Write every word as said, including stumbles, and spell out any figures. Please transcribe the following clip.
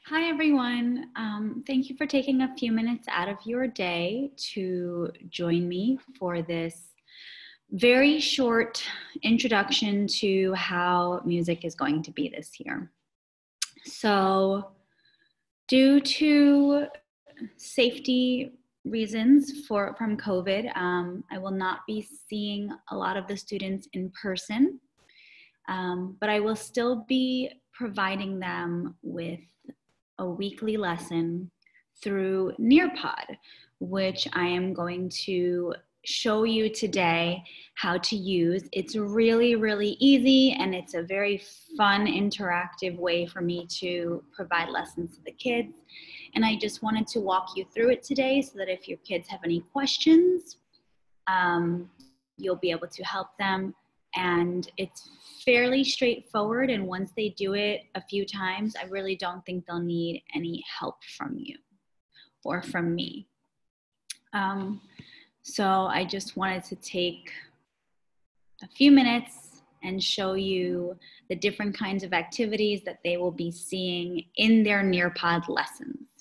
Hi, everyone. Um, thank you for taking a few minutes out of your day to join me for this very short introduction to how music is going to be this year. So, due to safety reasons for from COVID, um, I will not be seeing a lot of the students in person, um, but I will still be providing them with a weekly lesson through Nearpod, which I am going to show you today how to use. It's really, really easy, and it's a very fun, interactive way for me to provide lessons to the kids. And I just wanted to walk you through it today so that if your kids have any questions, um, you'll be able to help them. And it's fairly straightforward. And once they do it a few times, I really don't think they'll need any help from you or from me. Um, so I just wanted to take a few minutes and show you the different kinds of activities that they will be seeing in their Nearpod lessons.